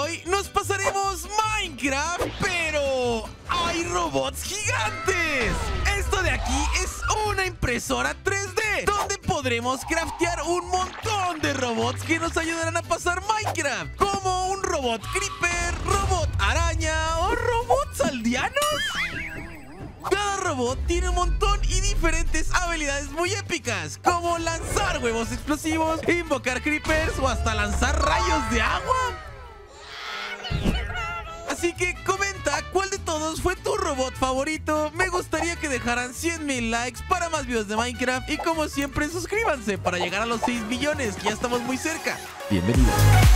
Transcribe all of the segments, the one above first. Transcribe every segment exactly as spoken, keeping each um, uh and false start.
hoy nos pasaremos Minecraft, pero hay robots gigantes. Esto de aquí es una impresora tres D, donde podremos craftear un montón de robots que nos ayudarán a pasar Minecraft, como un robot creeper, robot araña o robots aldeanos. Cada robot tiene un montón y diferentes habilidades muy épicas, como lanzar huevos explosivos, invocar creepers o hasta lanzar rayos de agua. Así que comenta cuál de todos fue tu robot favorito. Me gustaría que dejaran cien mil likes para más videos de Minecraft. Y como siempre, suscríbanse para llegar a los seis millones, que ya estamos muy cerca. Bienvenidos.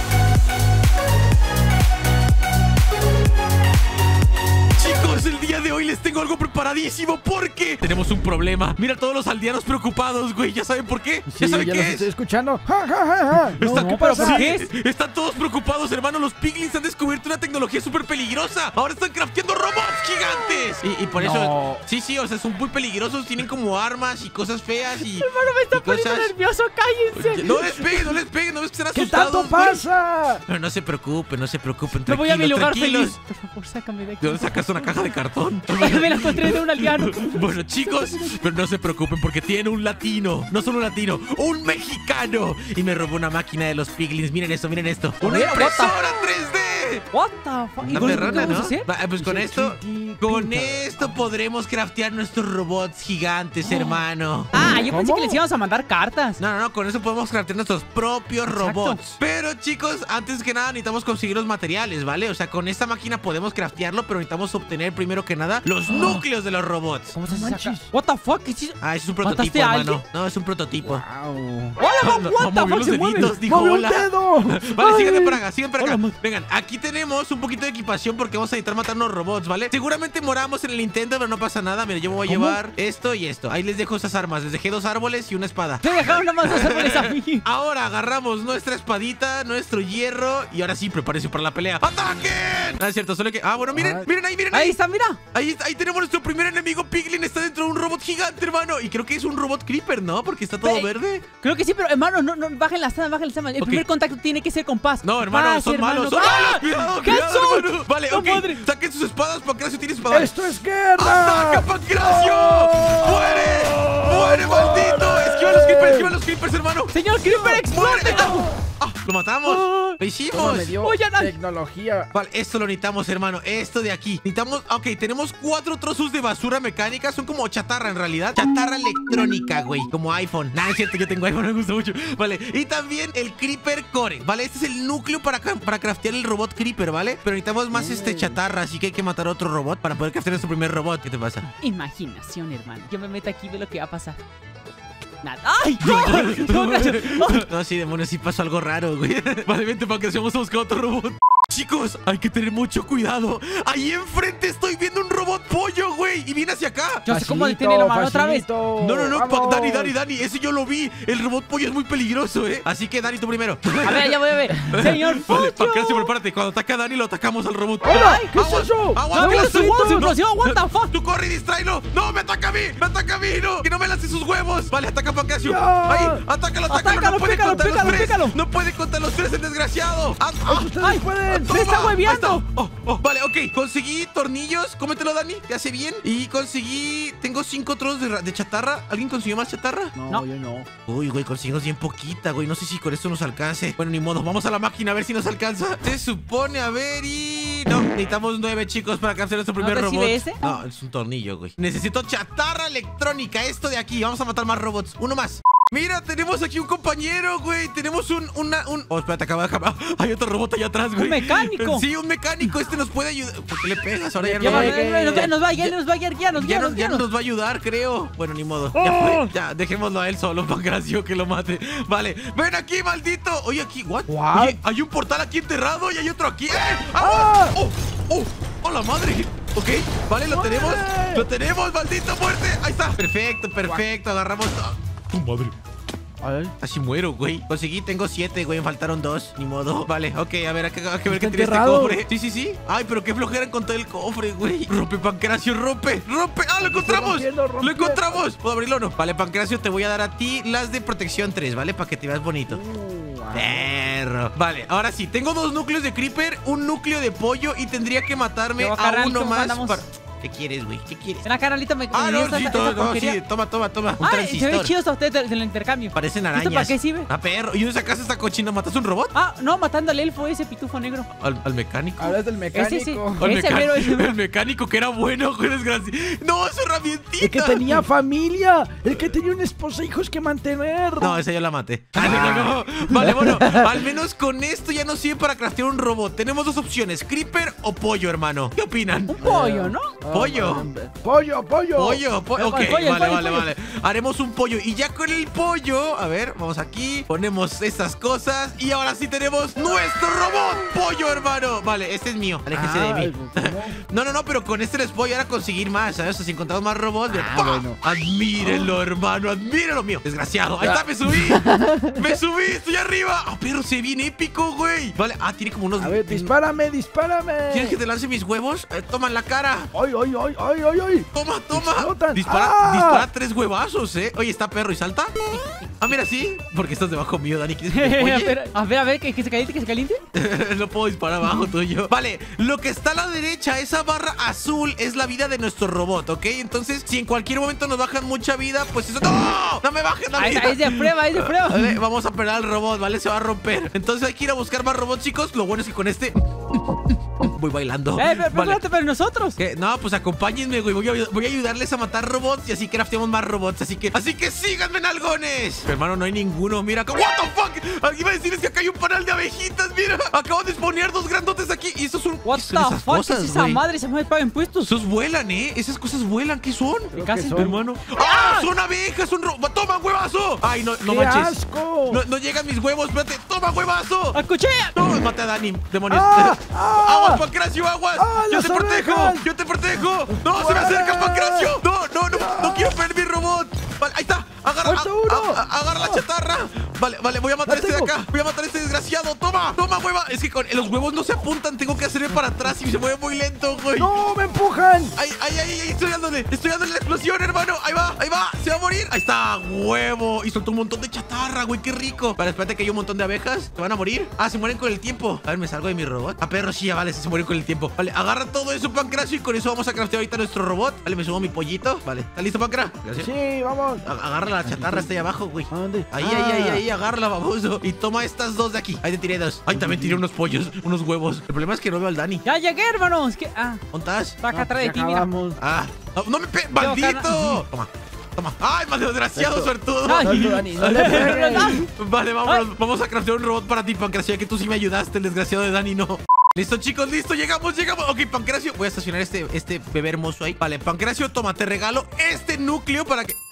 Chicos, el día de hoy les tengo algo preparadísimo porque tenemos un problema. Mira, todos los aldeanos preocupados, güey. ¿Ya saben por qué? Sí, ¿Ya saben ya qué los es? estoy escuchando. Ja, ja, ja, ja. No, Está- no, pero pasa. ¿por qué? Están todos preocupados, hermano. Los piglins han descubierto una tecnología súper peligrosa. Ahora están crafteando robots gigantes. Y, y por eso... No. Sí, sí, o sea, son muy peligrosos. Tienen como armas y cosas feas y... Hermano, me está y cosas- poniendo nervioso, cállense. No les peguen, no les peguen. No ves que están ¿Qué asustados, tanto güey? pasa? Pero no se preocupen, no se preocupen. Me voy a mi tranquilos, lugar tranquilos. feliz. Por favor, sácame de aquí. ¿De dónde sacas una caja de cartón? Me la encontré de un aldeano. Bueno, chicos, pero no se preocupen porque tiene un latino. No solo un latino, un mexicano. Y me robó una máquina de los piglins. Miren esto, miren esto. ¡Una Mira, impresora tres D! What the fuck? ¿Y La con eso qué perrona, vamos a ¿no? hacer? Va, pues con Dice esto, tres D con printer. esto podremos craftear nuestros robots gigantes, hermano. Ah, yo pensé ¿Cómo? que les íbamos a mandar cartas. No, no, no, con eso podemos craftear nuestros propios Exacto. robots. Pero chicos, antes que nada necesitamos conseguir los materiales, ¿vale? O sea, con esta máquina podemos craftearlo, pero necesitamos obtener primero que nada los núcleos de los robots. ¿Cómo se No saca? manches. What the fuck? ¿Qué es eso? Ah, eso es un ¿Mataste prototipo, a hermano. alguien? No, es un prototipo. Wow. Hola, No, what no, the movió fuck? los Se mueve. deditos, dijo ¡Movió un hola. dedo! Vale, Ay. síganme para acá, síganme para acá. Hola, ma- Vengan, aquí tenemos un poquito de equipación porque vamos a necesitar matar unos robots, ¿vale? Seguramente moramos en el intento, pero no pasa nada. Mira, yo me voy a ¿Cómo? llevar esto y esto. Ahí les dejo esas armas. Les dejé dos árboles y una espada. Me dejaron nada más dos árboles a mí. Ahora agarramos nuestra espadita, nuestro hierro y ahora sí, prepárense para la pelea. ¡Ataquen! No es cierto, solo que... Ah, bueno, miren, Ah. miren ahí, miren Ahí ahí. está, mira. Ahí, ahí tenemos nuestro primer enemigo. Piglin está dentro de un robot gigante, hermano. Y creo que es un robot creeper, ¿no? Porque está todo Ve- verde. Creo que sí, pero hermano, no, no, bajen la sana, bajen la sana. El Ok. primer contacto tiene que ser con paz. No, hermano, Paz, son hermano. malos, son ¡Ah! malos. Cuidado, ¿Qué cuidado, son? hermano. Vale, ¡No, ok. madre! Saquen sus espadas. Pancracio tiene espadas. ¡Esto es guerra! ¡Ataca, Pancracio! ¡Oh! ¡Muere! ¡Muere, maldito! ¡Esquiva los creepers, esquiva los creepers, hermano! Señor Creeper, explote. ¡Muere! ¡Ah! ¡Lo matamos! Ah. ¡Lo hicimos! ¿Cómo me dio Oye, Nan. tecnología? Vale, esto lo necesitamos, hermano. Esto de aquí. Necesitamos... Ok, tenemos cuatro trozos de basura mecánica. Son como chatarra, en realidad. Chatarra electrónica, güey. Como iPhone. Nah, es cierto, yo tengo iPhone, me gusta mucho. Vale, y también el Creeper Core. Vale, este es el núcleo para, ca- para craftear el robot Creeper, ¿vale? Pero necesitamos más este chatarra, así que hay que matar a otro robot para poder craftear nuestro primer robot. ¿Qué te pasa? Imaginación, hermano. Yo me meto aquí y veo lo que va a pasar. Nada. ¡Ay! ¡No! ¡No, Gracio! ¡No! No, sí, demonios, sí pasó algo raro, güey. Vale, vente para que vamos a buscar otro robot. Chicos, hay que tener mucho cuidado. Ahí enfrente estoy viendo un robot pollo, güey. Y viene hacia acá. Yo sé cómo Facilito, detener la mano otra vez. facilito. No, no, no, pa- Vamos. Dani, Dani, Dani, ese yo lo vi. El robot pollo es muy peligroso, ¿eh? Así que Dani, tú primero. A ver, ya voy a ver. Señor Vale, Pollo. Pancracio, prepárate. Cuando ataca a Dani, lo atacamos al robot. ¡Hola! ¿Qué es Aguas, eso? aguas, No, que no, la su huevo, suelto. su explosión, what the fuck. Tú corre y distráelo. No, me ataca a mí, me ataca a mí, no. Que no me lance sus huevos. Vale, ataca a Pancracio. Ya. Ahí, atácalo, atácalo. Atácalo, no puede pícalo, contra pícalo, los tres. pícalo. No puede contra los tres, el desgraciado. Ah, ah. ¡Ustedes Ay, pueden! Toma, ¡Me está ahí hueveando! está. Oh, oh, vale, ok. Conseguí tornillos. Cómetelo, Dani. Te hace bien. Y conseguí... Tengo cinco trozos de, ra- de chatarra. ¿Alguien consiguió más chatarra? No, No. yo no. Uy, güey, conseguimos bien poquita, güey. No sé si con esto nos alcance. Bueno, ni modo. Vamos a la máquina a ver si nos alcanza. Se supone, a ver y... No, necesitamos nueve, chicos, para capturar nuestro primer recibe robot. ese? No, es un tornillo, güey. Necesito chatarra electrónica. Esto de aquí. Vamos a matar más robots. Uno más. Mira, tenemos aquí un compañero, güey. Tenemos un, una, un... Oh, espérate, acaba de acabar. Hay otro robot allá atrás, güey. ¿Un mecánico? Sí, un mecánico. Este nos puede ayudar. ¿Por qué le pegas? Ahora ya no Ya, va va, a... ya, ya, ya nos va, ya nos va, ya, ya nos, Ya, ya no, nos, ya ya no nos. nos va a ayudar, creo. Bueno, ni modo. Ya fue. Ya, dejémoslo a él solo, Pancracio, que lo mate. Vale, ven aquí, maldito. Oye, aquí, ¿what? What? Oye, hay un portal aquí enterrado y hay otro aquí. ¡Eh! ¡Ah! ¡Oh! ¡Oh! ¡Oh, la madre! Ok, vale, lo ¡Muere! tenemos. Lo tenemos, maldito, muerte. Ahí está. Perfecto, perfecto. Agarramos. Ah, tu madre. A ver. Casi muero, güey. Conseguí, tengo siete, güey. Me faltaron dos. Ni modo. Vale, ok, a ver, hay que, hay que ver qué Está tiene este enterrado. cofre. Sí, sí, sí. Ay, pero qué flojera encontrar el cofre, güey. Rompe, Pancracio, rompe. Rompe. ¡Ah, lo encontramos! rompiendo, ¡Lo rompiendo. encontramos! ¿Puedo abrirlo o no? Vale, Pancracio, te voy a dar a ti las de protección tres, ¿vale? Para que te veas bonito. Uh, Perro. Vale, ahora sí, tengo dos núcleos de creeper, un núcleo de pollo y tendría que matarme Yo, a carnalito, uno más mandamos. para... ¿Qué quieres, güey? ¿Qué quieres? Ven acá, carnalito, me Ah, me no, dio esta- sí, esta todo, no, porquería. sí, toma, toma, toma. Un Ay, se ve transistor. chido hasta ustedes del intercambio. Parecen ¿Esto arañas. para qué sirve? Ah, perro. ¿Y dónde sacas esta cochina? ¿Matas un robot? Ah, no, matando al elfo ese pitufo negro. Al, al mecánico. Hablas del mecánico. Ese sí. Al Ese meca- mero, ese mero. El mecánico que era bueno, güey, desgracia. No, es herramientita. El que tenía familia. El que tenía una esposa e hijos que mantener. No, esa yo la maté. Ah, no, no, no. Vale, bueno, al menos con esto ya nos sirve para craftear un robot. Tenemos dos opciones, creeper o pollo, hermano. ¿Qué opinan? Un pollo, ¿no? Pollo. Pollo, pollo. Pollo, pollo. Ok, El pollo, el vale, pollo, vale, el pollo. vale. Haremos un pollo. Y ya con el pollo, a ver, vamos aquí. Ponemos estas cosas. Y ahora sí tenemos nuestro robot pollo, hermano. Vale, este es mío. Aléjese de Ay, mí. ¿cómo? No, no, no, pero con este les puedo llegar a conseguir más, ¿sabes? O sea, si encontramos más robots, mira, Ah, ¡pa! bueno. Admírenlo, hermano, admírenlo mío. Desgraciado. Ahí está, me subí. Me subí, estoy arriba. Ah, pero se ve bien épico, güey. Vale, ah, tiene como unos. A ver, dispárame, dispárame. ¿Quieres que te lance mis huevos? Eh, toma en la cara. Ay, ay, ay, ay, ay, ay. Toma, toma. Explotan. Dispara, ¡Ah! dispara tres huevazos, ¿eh? Oye, ¿está perro y salta? Ah, mira, sí. Porque estás debajo mío, Dani. ¿Quieres que te a apoye? ver, a ver, a ver, que, que se caliente, que se caliente. No puedo disparar abajo tuyo. Vale, lo que está a la derecha, esa barra azul, es la vida de nuestro robot, ¿ok? Entonces, si en cualquier momento nos bajan mucha vida, pues eso... ¡No! ¡No me bajen la Ahí vida! está, es de prueba, es de prueba. Vale, vamos a perder al robot, ¿vale? Se va a romper. Entonces hay que ir a buscar más robots, chicos. Lo bueno es que con este... Voy bailando. Eh, pero, Vale. espérate, pero nosotros. ¿Qué? No, pues acompáñenme, güey. Voy a, voy a ayudarles a matar robots y así crafteamos más robots. Así que, así que síganme, nalgones. Pero, hermano, no hay ninguno. Mira acá. What the fuck. Alguien va a decirles que acá hay un panal de abejitas. Mira, acabo de spawnear dos grandotes aquí. Y estos son. What ¿qué the son esas fuck cosas, es esa güey? madre? Se me paga impuestos. Esos vuelan, ¿eh? Esas cosas vuelan. ¿Qué son? Creo ¿Qué hacen? que son. Hermano. ¡Ah! ¡Son abejas! ¡Son ro... ¡Toma, huevazo! ¡Ay, no, no ¡Qué manches! asco! No, no llegan mis huevos, espérate. ¡Toma, huevazo! ¡Acuchilla! ¡No! Maté a Dani, demonios. ¡Ah! ¡Ah! ¡Aguas, Pancracio, aguas! ¡Ah, ¡Yo las te protejo! abejas! ¡Yo te protejo! ¡No, se me acerca, Pancracio! ¡No, no, no! ¡No quiero perder mi robot! Vale, ahí está. Agarra, ¡Falta a- uno! a- a- agarra la chatarra. Vale, vale, voy a matar a ¡La este de tengo! acá. Voy a matar a este desgraciado. ¡Toma! ¡Toma, hueva! Es que con los huevos no se apuntan. Tengo que hacerme para atrás y se mueve muy lento, güey. ¡No, me empujan! ¡Ay, ay, ay, ay! Estoy dándole, estoy dándole la explosión, hermano. Ahí va, ahí va, se va a morir. Ahí está, huevo. Y soltó un montón de chatarra, güey, qué rico. Vale, espérate que hay un montón de abejas. ¿Se van a morir? Ah, se mueren con el tiempo. A ver, me salgo de mi robot. Ah, perro, sí, ya vale, se mueren con el tiempo. Vale, agarra todo eso, Pancracio, y con eso vamos a craftear ahorita nuestro robot. Vale, me subo mi pollito. Vale, ¿está listo, Pancra? Gracias. Sí, vamos. A- Agarra la chatarra, está ahí abajo, güey. ¿A dónde? Ahí, Ah. ahí, ahí, ahí, agárrala, baboso. Y toma estas dos de aquí. Ahí te tiré dos. Ahí también tiré unos pollos, unos huevos. El problema es que no veo al Dani. Ya llegué, hermanos. ¿Qué? Ah, ¿Dónde estás? está acá No, atrás de ya ti, mira. acabamos. Ah, no, no me pe... carna- ¡Maldito! Toma, toma. ¡Ay, mal desgraciado, Esto- suertudo! Ay. Suelto, Dani, no le pegues. Vale, vámonos. Vamos a craftear un robot para ti, Pancracio, ya que tú sí me ayudaste, el desgraciado de Dani no. Listo, chicos, listo, llegamos, llegamos. Ok, Pancracio, voy a estacionar este, este bebé hermoso ahí. Vale, Pancracio, toma, te regalo este núcleo para que...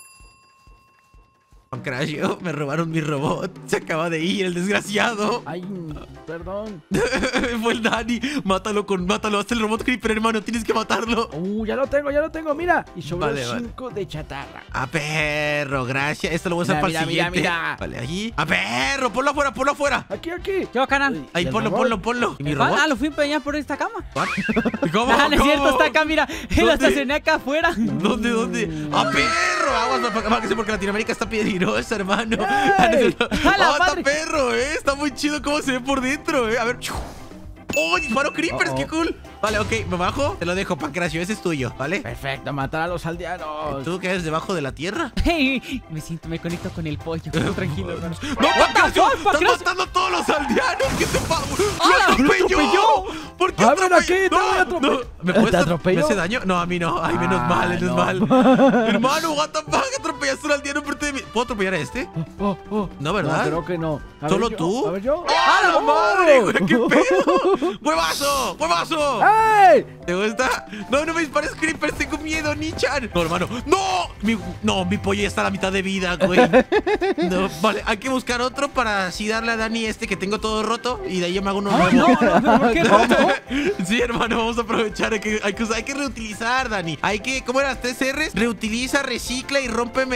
Pancracio, me robaron mi robot. Se acaba de ir el desgraciado. Ay, perdón. Fue el Dani. Mátalo con, mátalo. Hazte el robot creeper, hermano. Tienes que matarlo. Uh, ya lo tengo, ya lo tengo, mira. Y sobró Vale, vale. cinco de chatarra. A perro, gracias. Esto lo voy a usar Mira, para el mira, siguiente. mira, mira. Vale, allí. A perro, ponlo afuera, ponlo afuera. Aquí, aquí. ¿Qué va, canal? Ahí, ¿Y el ponlo, robot? ponlo, ponlo. ¿Y mi Ah, robot? ah, lo fui a empeñar por esta cama. ¿What? ¿Cómo? Ah, no es cierto, ¿Cómo? está acá, mira. Lo ¿Dónde? estacioné acá afuera. ¿Dónde, dónde? ¡A perro! Aguas, para, para que sé porque Latinoamérica está peligrosa, hermano. ¡Ey! Ah, no es cierto. ¡A la ¡Oh, está madre! perro, eh! Está muy chido cómo se ve por dentro, eh. A ver. ¡Oh, disparo creepers! Uh-oh. ¡Qué cool! Vale, ok, me bajo. Te lo dejo, Pancracio. Ese es tuyo, ¿vale? Perfecto, matar a los aldeanos. ¿Tú quedas debajo de la tierra? Hey, me siento, me conecto con el pollo. Tranquilo, hermano. ¡No, Pancracio! fuck, ¡Estás Pancracio! matando a todos los aldeanos! ¿Qué te pasa? ¡Ah, ¡Lo lo atropelló! atropelló! ¿Por qué Ah, ven atropelló? aquí, te voy a atropellar. ¿Me ¿Te puedes atropelló? ¿Me hace daño? No, a mí no. Ay, menos Ah, mal, menos no. mal. Hermano, what the fuck, atropellaste a un aldeano enfrente de mí. ¿Puedo atropellar a este? Oh, oh. No, ¿verdad? No, creo que no. A ¿Solo ver yo, tú? A ver yo. ¡Ah, la ¡Oh! madre, güey! ¡Qué pedo! ¡Huevazo! ¡Huevazo! ¡Ey! ¿Te gusta? No, no me dispares, creepers. Tengo miedo, Nichan. No, hermano. ¡No! Mi, no, mi pollo ya está a la mitad de vida, güey. No, vale, hay que buscar otro para así darle a Dani este que tengo todo roto. Y de ahí yo me hago uno Ay, nuevo. no, no, ¿por qué roto? Sí, hermano, vamos a aprovechar. Hay que, hay que, usar- hay que reutilizar, Dani. Hay que, ¿cómo eran las tres R's? Reutiliza, recicla y rómpeme el...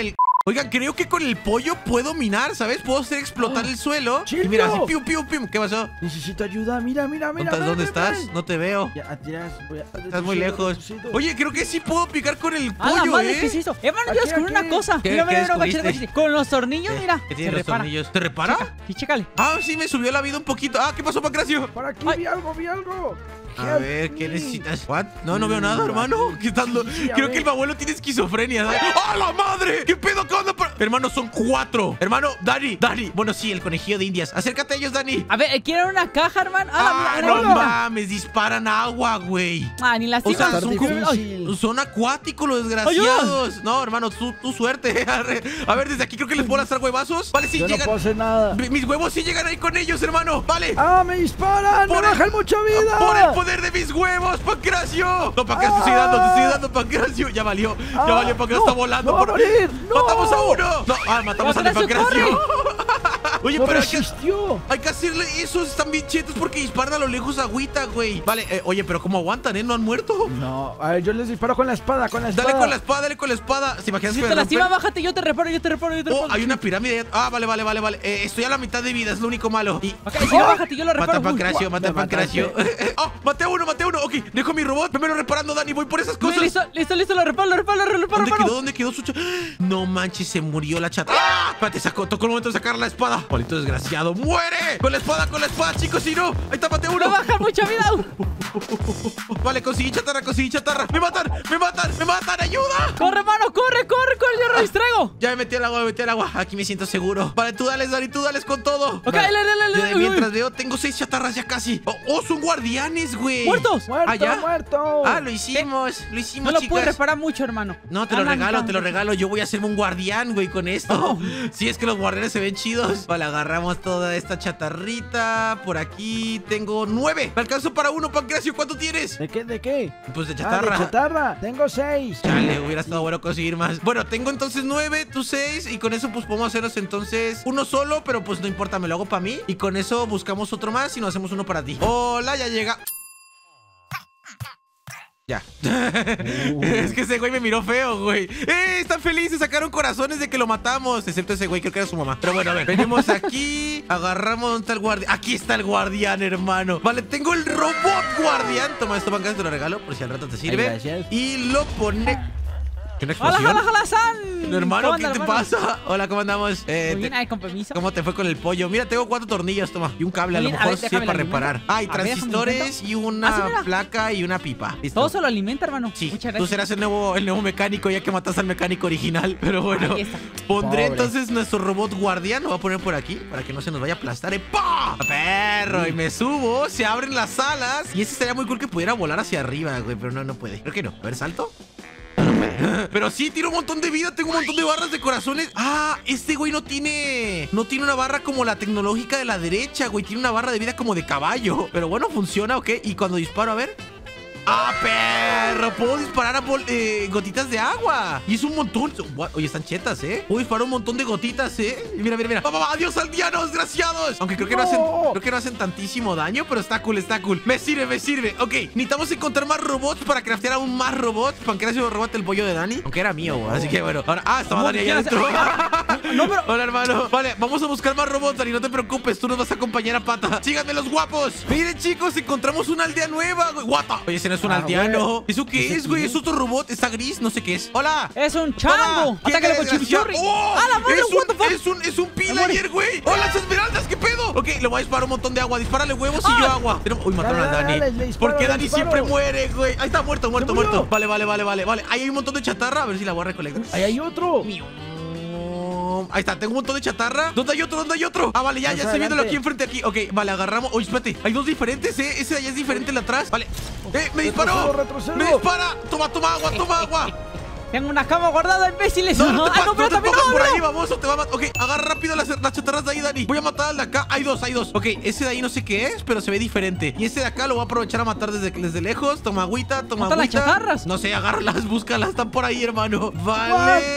Oigan, creo que con el pollo puedo minar, ¿sabes? Puedo hacer explotar Oh, el suelo. Chilio. Y mira, así, piu, piu, piu. ¿Qué pasó? Necesito ayuda. Mira, mira, mira. ¿Dónde, ven, dónde ven, estás? ven. No te veo. Ya, atrás, voy a- Estás muy retrocito, lejos. retrocito. Oye, creo que sí puedo picar con el ¡A la pollo, madre! ¿eh? ¿Qué es eso? Hermano, Aquí, yo descubrí aquí. una cosa. ¿Qué- Mira, qué mira, mira, guachete, descubriste? guachete. Con los tornillos, ¿Qué? mira. ¿Qué Se tienen los repara. tornillos? ¿Te repara? Checa, sí, chécale. Ah, sí, me subió la vida un poquito. Ah, ¿qué pasó, Pancracio? Por aquí Ay. vi algo, vi algo. A Help ver, ¿qué me. necesitas? ¿What? No, no veo nada, hermano. ¿Qué tal? Sí, a Creo ver. que el abuelo tiene esquizofrenia. ¿Sabes? ¡Ah, la madre! ¿Qué pedo? ¿Qué onda? Hermano, son cuatro. Hermano, Dani, Dani. Bueno, sí, el conejillo de Indias. Acércate a ellos, Dani. A ver, ¿quieren una caja, hermano? Ah, mira, no mira, mira. mames, disparan agua, güey. Ah, ni las O sea, Está son difícil. como- son acuáticos los desgraciados. No, hermano, tu, tu suerte. Arre. A ver, desde aquí creo que les puedo lanzar huevazos. Vale, sí, Yo no llegan. puedo hacer nada. Mi- Mis huevos sí llegan ahí con ellos, hermano. Vale. ¡Ah, me disparan! Por ¡Me el- bajan mucha vida! Por el poder de mis huevos, Pancracio. No, Pancracio, te estoy dando, te estoy dando, Pancracio. Ya valió. Ya Ah, valió, Pancracio no, está volando. no va por- a morir, no. ¡Matamos a uno! No, ah, matamos al de Pancracio, Pancracio. Oye, ¡No pero hay que, resistió! hay que hacerle esos, están bien chetos porque disparan a lo lejos agüita, güey. Vale, eh, oye, pero ¿cómo aguantan, eh? ¿No han muerto? No, a ver, yo les disparo con la espada, con la espada. Dale con la espada, dale con la espada. ¿Se imaginas Si que te me lastima, rompen? bájate, yo te reparo, yo te reparo, yo te Oh, reparo. hay una pirámide. Ah, vale, vale, vale, vale. Eh, estoy a la mitad de vida, es lo único malo. Y... Ok, si no, bájate, yo lo Mata reparo. a Pancracio, Uy, mata a me Pancracio. Oh, maté a uno, maté a uno. Ok, dejo mi robot. Primero reparando, Dani. Voy por esas Uy, cosas. listo, listo, listo, lo reparo, lo reparo, lo reparo, ¿Dónde reparo. quedó? ¿Dónde quedó su cha- No manches, se murió la chata. ¡Ah! Espérate, sacó, tocó el momento de sacar la espada. Polito desgraciado, ¡muere! Con la espada, con la espada, chicos, si no. Ahí está, maté a Me uno. baja mucha vida. Vale, conseguí chatarra, conseguí chatarra. ¡Me matan! ¡Me matan! ¡Me matan! ¡Ayuda! Corre, hermano, corre, corre, corre, yo lo distraigo. Ya me metí al agua, me metí al agua. Aquí me siento seguro. Vale, tú dales, Dani, tú dales con todo. Ok, Vale. le, le, le, Yo de le, mientras uy. veo, tengo seis chatarras ya casi. Oh, oh, son guardianes, güey. ¿Muertos? ¡Muerto, ¿Ah, ya? muerto! Ah, lo hicimos, lo hicimos, No lo chicas. puedes reparar mucho, hermano. No, te lo Andan regalo, tan- te lo regalo. Yo voy a hacerme un guardián, güey, con esto. Si es que los guardianes se ven chidos. Vale, agarramos toda esta chatarrita. Por aquí tengo nueve. Me alcanzo para uno, Pancracio. ¿Cuánto tienes? ¿De qué, de qué? Pues de Ah, chatarra. de chatarra. Tengo seis. Chale, hubiera estado bueno conseguir más. Bueno, tengo entonces nueve, tú seis. Y con eso pues podemos hacernos entonces uno solo. Pero pues no importa, me lo hago para mí. Y con eso buscamos otro más y nos hacemos uno para ti. Hola, ya llega. Ya. Es que ese güey me miró feo, güey. ¡Eh! Están felices, sacaron corazones de que lo matamos. Excepto ese güey, creo que era su mamá. Pero bueno, a ver, venimos aquí. Agarramos, ¿dónde está el guardián? Aquí está el guardián, hermano. Vale, tengo el robot guardián. Toma esto, Pancracio, te lo regalo por si al rato te sirve. Ay, gracias. Y lo pone... ¿Qué una ¡Hola, explosión? hola, hola, San! Hermano, ¿Cómo ¿qué anda, te hermano? pasa? Hola, ¿cómo andamos? Eh, Muy bien, te- ay, con permiso. ¿Cómo te fue con el pollo? Mira, tengo cuatro tornillos, toma. Y un cable, a Muy lo bien, a mejor ver, sirve déjame para la reparar. alimento. Ah, y A ver, déjame transistores y una Ah, sí, mira. placa y una pipa. Listo. Todo se lo alimenta, hermano. Sí, Muchas tú gracias. serás el nuevo, el nuevo mecánico ya que mataste al mecánico original. Pero bueno, Ahí está. pondré Pobre. entonces nuestro robot guardián. Lo voy a poner por aquí para que no se nos vaya a aplastar. ¡Eh, ¡pah! ¡Perro! Y me subo, se abren las alas. Y ese estaría muy cool que pudiera volar hacia arriba, güey. Pero no, no puede. Creo que no. A ver, salto. Pero sí, tiene un montón de vida, tengo un montón de barras de corazones. Ah, este güey no tiene... No tiene una barra como la tecnológica de la derecha, güey. Tiene una barra de vida como de caballo. Pero bueno, funciona, ¿ok? Y cuando disparo, a ver... ¡Ah, perro! Puedo disparar a bol- eh, gotitas de agua. Y es un montón. What? Oye, están chetas, ¿eh? Puedo disparar un montón de gotitas, ¿eh? Mira, mira, mira. ¡Va, va, va! ¡Adiós, aldeanos, desgraciados! Aunque creo que no. No. hacen creo que no hacen tantísimo daño, pero está cool, está cool. Me sirve, me sirve. Ok, necesitamos encontrar más robots para craftear aún más robots. Pancracio, róbate el pollo de Dani. Aunque era mío, güey. Así que bueno. Ahora, ah, estaba No, Dani allá ¿qué quieres adentro. No, pero... Hola, hermano. Vale, vamos a buscar más robots, Dani. No te preocupes, tú nos vas a acompañar a pata. Síganme, los guapos. Miren, chicos, encontramos una aldea nueva, güey. Guata. Oye, ese no es un Ah, aldeano. güey. ¿Eso qué ¿Ese es, güey? quién? Es otro robot. Está gris, no sé qué es. Hola. Es un chango. Toma. ¿Quién Atácalo con eres, desgraciado? chimichurri. ¡Oh! ¡A la madre! Es What the un, fuck? es un, es un muere. pillager, güey. ¡Hola, las esmeraldas! ¿Qué pedo? Ok, le voy a disparar un montón de agua. Dispárale huevos y ¡Ah! yo agua. Pero- Uy, mataron Dale, a Dani. dale, dale, le disparo, ¿Por qué le Dani disparo. siempre muere, güey? Ahí está, muerto, muerto, murió. muerto. Vale, vale, vale, vale, vale. Ahí hay un montón de chatarra. A ver si la voy a recolectar. Ahí hay otro. Ahí está, tengo un montón de chatarra. ¿Dónde hay otro? ¿Dónde hay otro? Ah, vale, ya, Más ya estoy viéndolo aquí adelante. enfrente aquí. Ok, vale, agarramos. Oye, espérate, hay dos diferentes, ¿eh? Ese de allá es diferente el de atrás. Vale. ¡Eh, me disparó! Retrocedo, retrocedo. ¡Me dispara! ¡Toma, toma agua, toma agua! Tengo una cama guardada, imbéciles. No, no te, ah, pa- no, no pero te también pongas no, por no. ahí, baboso, te va a matar. Ok, agarra rápido las, las chatarras de ahí, Dani. Voy a matar al de acá. Hay dos, hay dos. Ok, ese de ahí no sé qué es, pero se ve diferente. Y ese de acá lo voy a aprovechar a matar desde, desde lejos. Toma agüita, toma ¿Dónde agüita. están las chatarras? No sé, agárralas, búscalas, están por ahí, hermano. Vale.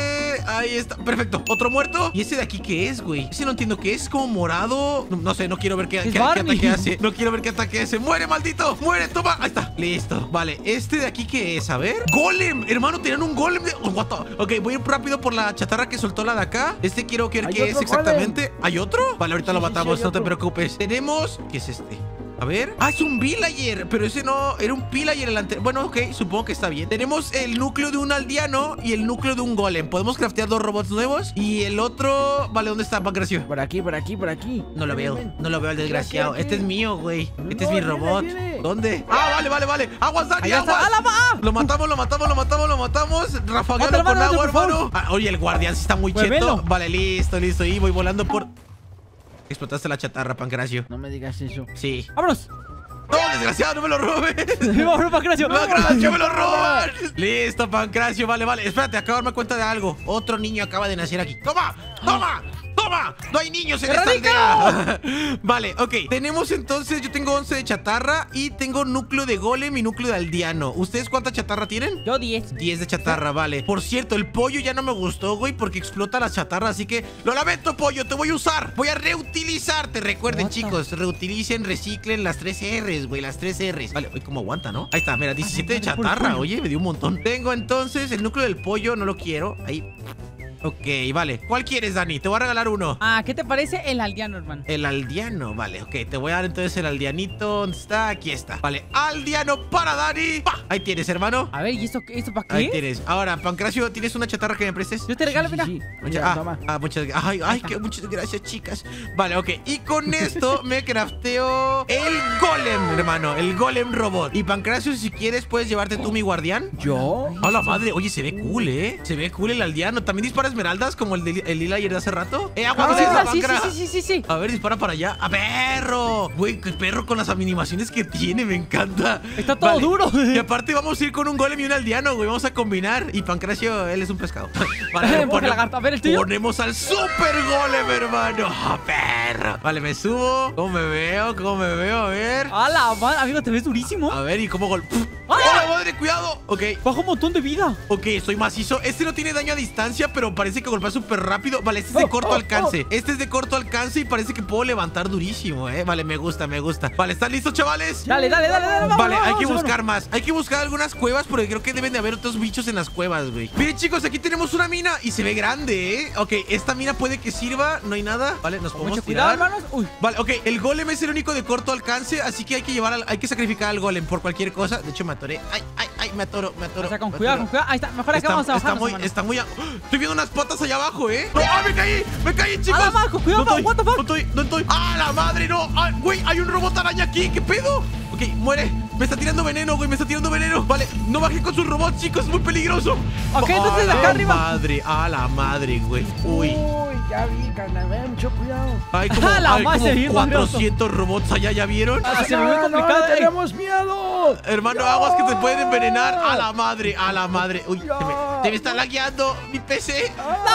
ahí está. Perfecto. Otro muerto. ¿Y ese de aquí qué es, güey? Ese no entiendo qué es. Como morado. No, no sé, no quiero ver qué, qué, qué ataque hace. No quiero ver qué ataque hace. ¡Muere, maldito! ¡Muere! Toma. Ahí está. Listo. Vale. ¿Este de aquí qué es? A ver. ¡Golem! Hermano, tenían un golem de... Oh, what the... Ok, voy a ir rápido por la chatarra que soltó la de acá. Este quiero ver qué es exactamente. Golem. ¿Hay otro? Vale, ahorita sí, lo matamos. Sí, no te preocupes. Tenemos... ¿Qué es este? A ver. Ah, es un villager. Pero ese no... Era un pillager el anterior. Bueno, ok. Supongo que está bien. Tenemos el núcleo de un aldeano y el núcleo de un golem. Podemos craftear dos robots nuevos. Y el otro... Vale, ¿dónde está, Pancracio? Por aquí, por aquí, por aquí. No lo veo. No lo veo al desgraciado. Este es mío, güey. Este es mi robot. ¿Dónde? Ah, vale, vale, vale. Aguas, Dani, aguas. Lo matamos, lo matamos, lo matamos, lo matamos. Rafagueando con agua, hermano. Ah, oye, el guardián sí está muy cheto. Vale, listo, listo. Y voy volando por... Explotaste la chatarra, Pancracio. No me digas eso. Sí. ¡Vámonos! ¡No, desgraciado! ¡No me lo robes! ¡Vámonos, Pancracio! ¡Pancracio, me lo roban! Listo, Pancracio. Vale, vale. Espérate, acabo de darme cuenta de algo. Otro niño acaba de nacer aquí. ¡Toma! ¡Toma! ¡Toma! ¡No hay niños en esta aldea! Vale, ok. Tenemos entonces, yo tengo once de chatarra y tengo núcleo de golem y núcleo de aldeano. ¿Ustedes cuánta chatarra tienen? Yo diez. diez de chatarra, vale. Por cierto, el pollo ya no me gustó, güey, porque explota la chatarra, así que lo lamento, pollo, te voy a usar. Voy a reutilizarte. Recuerden, What chicos, reutilicen, reciclen las tres R's, güey, las tres R's. Vale, oye, ¿cómo aguanta, no? Ahí está, mira, diecisiete de chatarra. Oye, me dio un montón. Tengo entonces el núcleo del pollo, no lo quiero. Ahí. Ok, vale. ¿Cuál quieres, Dani? Te voy a regalar uno. Ah, ¿qué te parece el aldeano, hermano? El aldeano, vale, ok. Te voy a dar entonces el aldeanito. ¿Dónde está? Aquí está. Vale, aldeano para Dani. ¡Pah! Ahí tienes, hermano. A ver, ¿y esto, esto para qué? Ahí tienes. Ahora, Pancracio, ¿tienes una chatarra que me prestes? Yo te regalo, mira. Sí, sí. Muchas, ah, ah, muchas gracias. Ay, ay, que muchas gracias, chicas. Vale, ok. Y con esto me crafteo el golem, hermano. El golem robot. Y Pancracio, si quieres, puedes llevarte tú mi guardián. ¿Yo? A la madre. Oye, se ve cool, ¿eh? Se ve cool el aldeano. ¿También dispara esmeraldas como el de el lila ayer de hace rato? ¡Eh, agua! Ah, sí, sí, sí, sí, sí. A ver, dispara para allá. ¡A perro! Güey, qué perro con las animaciones que tiene, me encanta. Está todo vale. duro. Y aparte vamos a ir con un golem y un aldeano, güey. Vamos a combinar. Y Pancracio, él es un pescado. Vale, pone, a ver, el tío. Ponemos al super golem, hermano. ¡A perro! Vale, me subo. ¿Cómo me veo? ¿Cómo me veo? A ver. ¡A la madre! Amigo, te ves durísimo. A ver, ¿y cómo gol? ¡Hola, madre! ¡Cuidado! Ok. Baja un montón de vida. Ok, estoy macizo. Este no tiene daño a distancia, pero parece que golpea súper rápido. Vale, este es de oh, corto oh, alcance. Oh. Este es de corto alcance y parece que puedo levantar durísimo, ¿eh? Vale, me gusta, me gusta. Vale, ¿están listos, chavales? Dale, dale, dale, dale. Vamos, vale, vamos, hay que vamos, buscar vamos. más. Hay que buscar algunas cuevas porque creo que deben de haber otros bichos en las cuevas, güey. Miren, chicos, aquí tenemos una mina y se ve grande, ¿eh? Ok, esta mina puede que sirva. No hay nada. Vale, nos podemos Mucho tirar. Cuidado, hermanos. Uy. Vale, ok. El golem es el único de corto alcance, así que hay que llevar al, hay que sacrificar al golem por cualquier cosa. De hecho, me atoré. Ay, ay, ay, me atoro, me atoro. O sea, con me cuidado, atoro. con cuidado. Ahí está. Mejor acá está, vamos a bajar. Está muy, hermanos. está muy... A... Estoy viendo unas patas allá abajo, ¿eh? ¡No! ¡Ah, me caí! ¡Me caí, chicos! ¡Ah, abajo! ¡Cuidado, no estoy, what the fuck! No estoy, no estoy. ¡Ah, la madre, no! ¡Ah, güey! Hay un robot araña aquí. ¿Qué pedo? Ok, muere. Me está tirando veneno, güey. Me está tirando veneno. Vale, no bajé con sus robots, chicos. Es muy peligroso. Ok, entonces de acá arriba. ¡A la madre! ¡A la madre, güey! Uy. Uy, ya vi, carnal. Mucho cuidado. Hay como, la hay como bien cuatrocientos robots allá, ¿ya vieron? Ah, se me ve complicado. No, tenemos miedo. Hermano, no. aguas que te pueden envenenar. A la madre, a la madre. Uy, se me, se me está lagueando mi P C.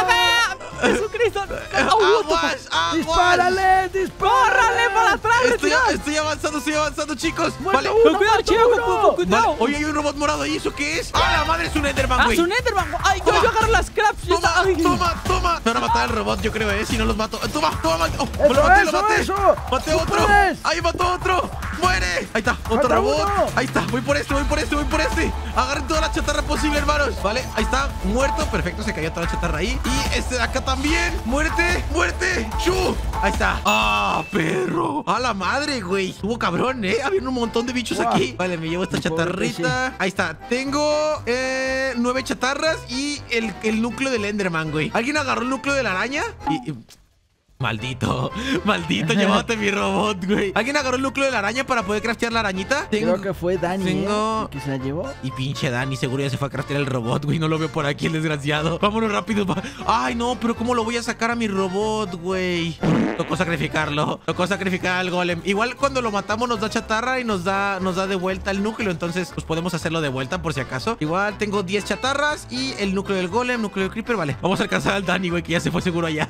¡No, Jesucristo! ¡Aguas! ¡Aguas! ¡Dispárale! ¡Dispárale para atrás! Estoy, estoy avanzando, estoy avanzando, chicos. Vale, con cuidado, chico, con cuidado. Oye, hay un robot morado ahí. ¿Eso qué es? ¡Ah, la madre! Es un Enderman, güey. ¡Ah, es un Enderman! ¡Ay, yo, yo agarro las scraps! Toma, toma, toma. Me van a matar al robot, yo creo, ¿eh? Si no los mato. Toma, toma. Oh, eso, lo maté, eso, lo maté. Eso. Maté a otro. Ahí mató otro. ¡Muere! Ahí está, otro Falta robot. uno. Ahí está, voy por este, voy por este, voy por este. Agarren toda la chatarra posible, hermanos. Vale, ahí está, muerto. Perfecto, se cayó toda la chatarra ahí. Y este de acá también. ¡Muerte! ¡Muerte! ¡Chu! Ahí está. ¡Ah, perro! ¡A la madre, güey! Estuvo cabrón, ¿eh? Había un montón de bichos wow. aquí. Vale, me llevo esta chatarrita. Ahí está. Tengo eh, nueve chatarras y el, el núcleo del Enderman, güey. ¿Alguien agarró el núcleo de la araña? Y... y... Maldito, maldito, llévate mi robot, güey. ¿Alguien agarró el núcleo de la araña para poder craftear la arañita? Tengo, Creo que fue Dani, tengo... ¿eh? ¿Que se la llevó? Y pinche Dani, seguro ya se fue a craftear el robot, güey. No lo veo por aquí, el desgraciado. Vámonos rápido. Ay, no, pero ¿cómo lo voy a sacar a mi robot, güey? Tocó sacrificarlo. Tocó sacrificar al golem. Igual cuando lo matamos nos da chatarra y nos da, nos da de vuelta el núcleo. Entonces, pues podemos hacerlo de vuelta por si acaso. Igual tengo diez chatarras y el núcleo del golem, núcleo del creeper. Vale, vamos a alcanzar al Dani, güey, que ya se fue seguro allá.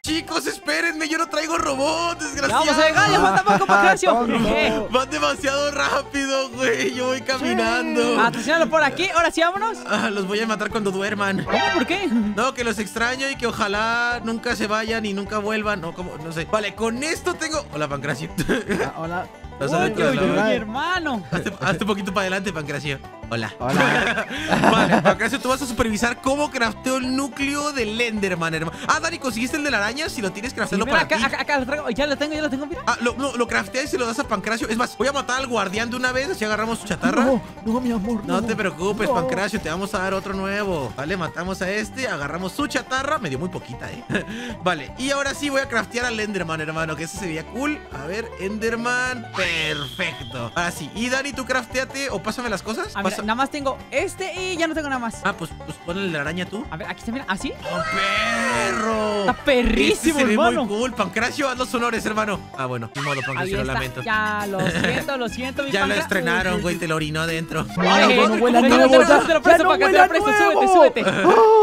Chicos, espérenme, yo no traigo robots, desgraciado. Vamos a llegar, ya falta poco, Pancracio. tonto. Van demasiado rápido, güey. Yo voy caminando. Atenciónalo por aquí. Ahora sí, vámonos. Ah, los voy a matar cuando duerman. ¿Cómo? ¿Por qué? No, que los extraño y que ojalá nunca se vayan y nunca vuelvan. No, como, no sé. Vale, con esto tengo. Hola, Pancracio. Ah, hola. Estás Uy, adentro de uy, la uy, boca. hermano. Hazte, hazte un poquito para adelante, Pancracio. Hola. Hola. Vale, Pancracio, tú vas a supervisar cómo crafteo el núcleo del Enderman, hermano. Ah, Dani, ¿conseguiste el de la araña? Si lo tienes, craftealo Mira, para acá, ti. acá, acá lo traigo. Ya lo tengo, ya lo tengo, mira. Ah, lo, lo, lo crafteas y se lo das a Pancracio. Es más, voy a matar al guardián de una vez, así agarramos su chatarra. No, no, mi amor. No te preocupes, No. Pancracio, te vamos a dar otro nuevo. Vale, matamos a este, agarramos su chatarra. Me dio muy poquita, eh. Vale, y ahora sí voy a craftear al Enderman, hermano, que ese se veía cool. A ver, Enderman, perfecto. Ahora sí, y Dani, tú crafteate o pásame las cosas. Ah, mira, Pasa- nada más tengo este y ya no tengo nada más. Ah, pues, pues ponle la araña tú. A ver, aquí está, mira. ¿Así? ¡Oh, perro! Está perrísimo, Este se ve hermano. muy cool. Pancracio, haz los honores, hermano. Ah, bueno, ni modo, Ahí Pancracio, lo está. lamento. Ya, lo siento, lo siento, mi Ya lo Pancra- estrenaron, güey, te lo orinó adentro. Ay, No, no huele a te lo- nuevo, te lo- ya- te lo ya presto, no Pancra, te huele lo a presto. nuevo. Súbete, súbete.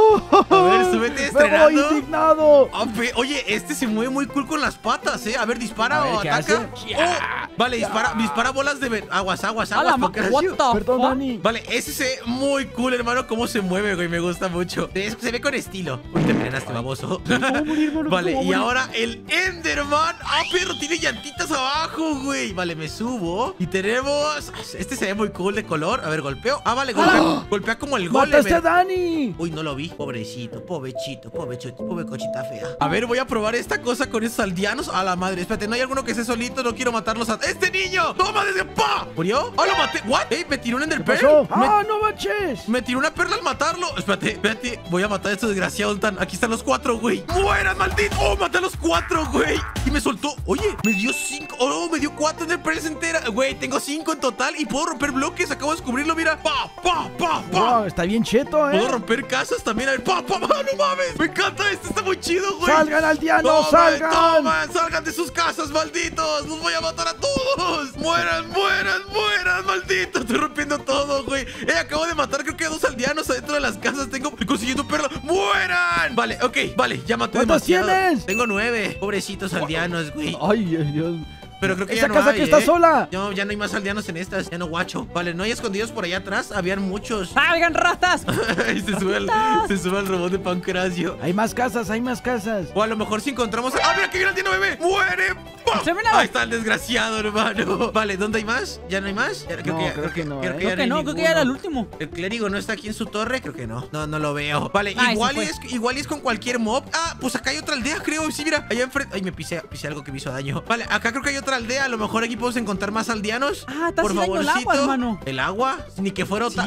A ver, súbete Me voy estrenando. indignado. Ah, pe- Oye, este se mueve muy cool con las patas, ¿eh? A ver, dispara A ver, o ¿qué ataca. hace? Oh, vale, dispara, dispara bolas de... ven- Aguas, aguas, A la aguas, ma- Pancracio. what the Perdón, fuck? Dani. Vale, ese se ve muy cool, hermano. Cómo se mueve, güey, me gusta mucho. Es- Se ve con estilo. Uy, te envenenaste, baboso. ¿Cómo morir, hermano? Vale, ¿Cómo y morir? ahora el Enderman. Ah, perro, tiene llantitas abajo, güey. Vale, me subo. Y tenemos... Este se ve muy cool de color. A ver, golpeo. Ah, vale, golpea, golpea como el golem. ¡Mataste a Dani! Uy, no lo vi. Pobrecito, pobrecito, pobrecito, pobre cochita fea. A ver, voy a probar esta cosa con esos aldeanos. A la madre, espérate, no hay alguno que esté solito. No quiero matarlos a... ¡Este niño! ¡Toma desde... ¡Pa! ¿Murió? ¡Ah, lo maté! ¿What? ¡Ey, me tiró un ¿Qué enderpearl! pasó? Me- ¡Ah, no manches! Me tiró una perla al matarlo. Espérate, espérate. Voy a matar a estos desgraciados. Tan... Aquí están los cuatro, güey. ¡Mueran, maldito! ¡Oh, maté a los cuatro, güey! Y me soltó. Oye, me dio cinco. ¡Oh, me dio cuatro enderpearls enteras! Güey, tengo cinco en total y puedo romper bloques. Acabo de descubrirlo, mira. ¡Pa, pa, pa, pa! Wow, está bien cheto, ¿eh? Puedo romper casas también. A ver, pa, pa, pa. ¡No mames! Me encanta este. Está muy chido, güey. ¡Salgan, aldeanos, ¡Tomen, salgan! tomen! ¡Salgan de sus casas, malditos! ¡Los voy a matar a todos! ¡Mueran, mueran, mueran, malditos! Estoy rompiendo todo, güey. Eh, acabo de matar creo que a dos aldeanos adentro de las casas. Tengo... Estoy consiguiendo perla. ¡Mueran! Vale, ok, vale. Ya maté ¿Cuántos demasiado. tienes? Tengo nueve. Pobrecitos aldeanos, güey. Ay, Dios. Pero creo que Esa ya no casa hay, que está ¿eh? sola. No, ya no hay más aldeanos en estas. Ya no guacho. Vale, no hay escondidos por allá atrás. Habían muchos. ¡Salgan, ratas! Ahí se sube el, se sube el robot de Pancracio. Hay más casas, hay más casas. O a lo mejor si encontramos... ¡Ah, mira que viene el aldeano bebé! ¡Muere! ¡Pah! Se me la- Ahí está el desgraciado, hermano. Vale, ¿dónde hay más? ¿Ya no hay más? Ya- No, creo que no, creo ¿eh? que ya Creo que hay no, creo que ya era el ninguno. último. ¿El clérigo no está aquí en su torre? Creo que no. No, no lo veo. Vale, Ay, igual, se y es, igual y es con cualquier mob. Ah, pues acá hay otra aldea, creo. Sí, mira, allá enfrente. Ay, me pisé, pisé algo que me hizo daño. Vale, acá creo que hay otra aldea. A lo mejor aquí podemos encontrar más aldeanos. Ah, está Por haciendo daño el favorcito. agua, hermano. ¿El agua? Ni que fuera otra. Sí.